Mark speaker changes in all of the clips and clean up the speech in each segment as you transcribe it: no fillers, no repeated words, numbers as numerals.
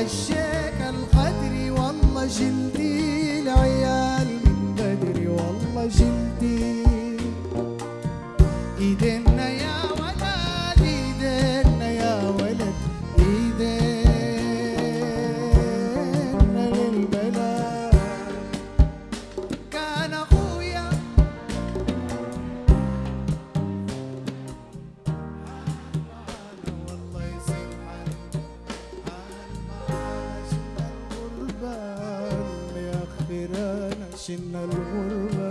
Speaker 1: الشيك الخدري والله شلتي العيال من بدري والله شلتي ايدينا يا ولد ايدينا يا ولد ايدينا للبلد كان اخويا والله يصير حال ما الغربة يا اخيرانا شلنا الغربة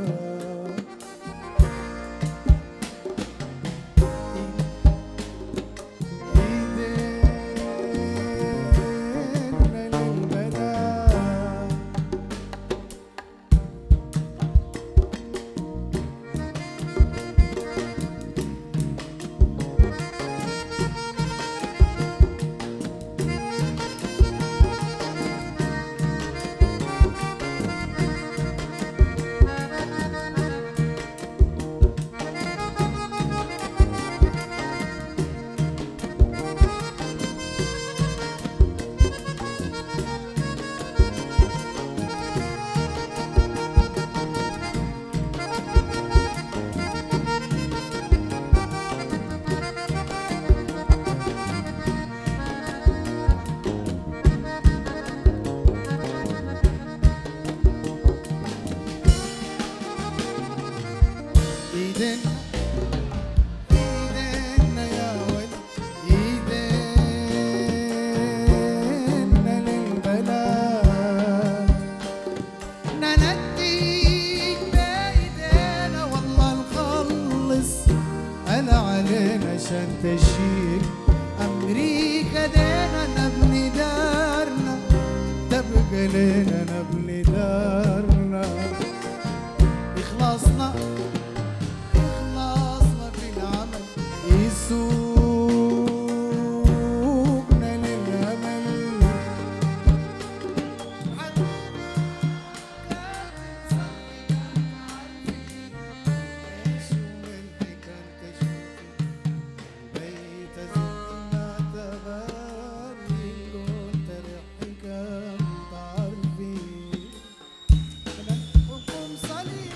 Speaker 1: ايدينا يا ولد ايدينا للبلد ننديك بايدينا والله نخلص انا علينا عشان تشيل امريكا دينا نبني دارنا تبقى لنا نبني دارنا اخلاصنا يسوقنا للأمل حتى ايش وين كان تشوفي بيت زينا تباري قلت ريحي كان تعرفي نحكم صليح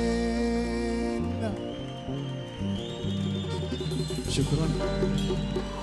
Speaker 1: شكرا.